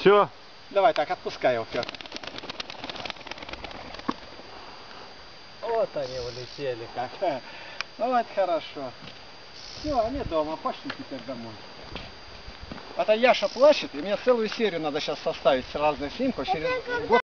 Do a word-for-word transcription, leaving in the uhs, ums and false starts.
Все? Давай так, отпускай его, Петр. Вот они улетели как. Вот хорошо. Все, они дома, пошли теперь домой. Это Яша плачет, и мне целую серию надо сейчас составить с разных снимков через год.